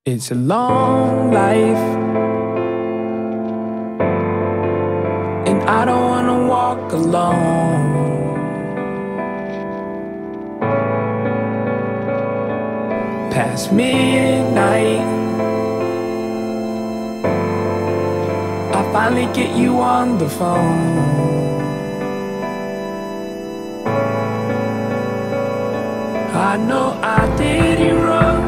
It's a long life, and I don't wanna walk alone. Past midnight, I finally get you on the phone. I know I did it wrong.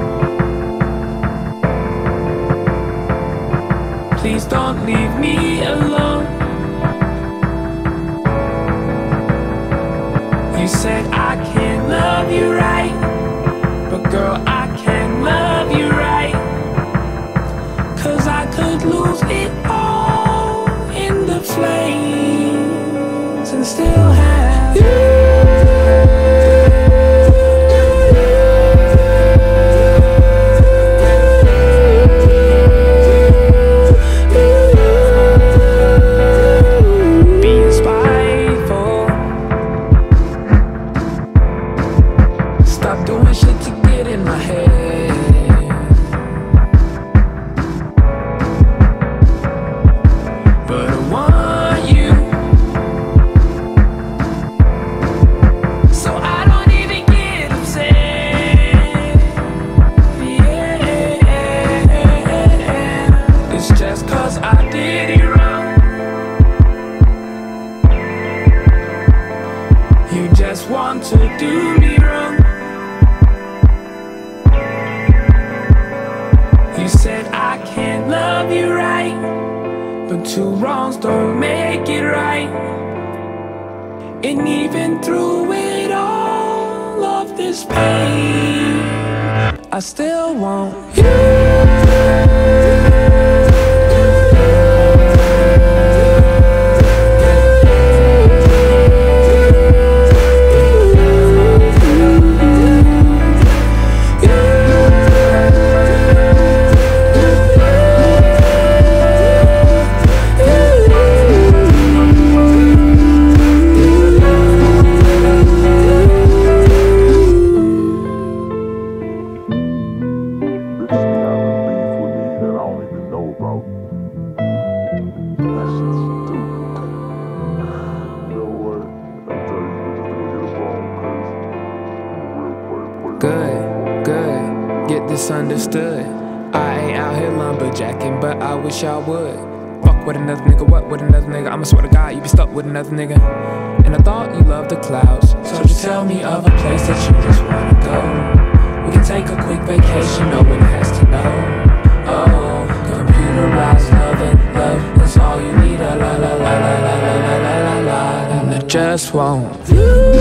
Please don't leave me alone. You said I can't love you right, but girl, I can love you right. 'Cause I could lose it all in the flames and still have you. Doing shit to get in my head, but I want you, so I don't even get upset. Yeah, it's just 'cause I did it wrong. You just want to do me wrong. You said I can't love you right, but two wrongs don't make it right. And even through it all of this pain, I still want you. Good, get this understood. I ain't out here lumberjacking, but I wish I would. Fuck with another nigga, what with another nigga? I'ma swear to God, you be stuck with another nigga. And I thought you loved the clouds, so just tell me of a place that you just wanna go. We can take a quick vacation, no one has to know. Oh, computerized love and love is all you need. La la la la la la la la la la. And I just want you.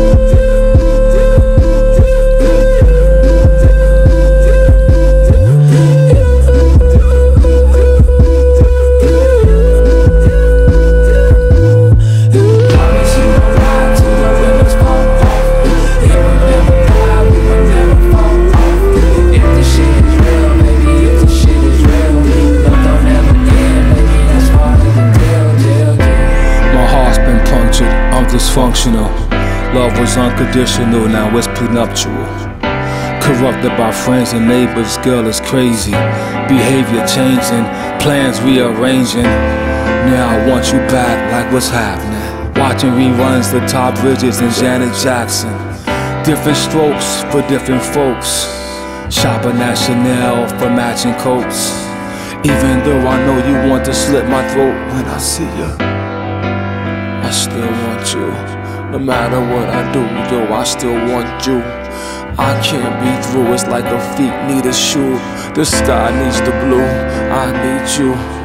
Dysfunctional. Love was unconditional, now it's prenuptial. Corrupted by friends and neighbors, girl, it's crazy. Behavior changing, plans rearranging. Now I want you back, like what's happening? Watching reruns, the top bridges and Janet Jackson. Different strokes for different folks. Shopping at Chanel for matching coats. Even though I know you want to slit my throat when I see you, I still want you. No matter what I do, yo, I still want you. I can't be through, it's like a feet need a shoe. The sky needs the blue, I need you.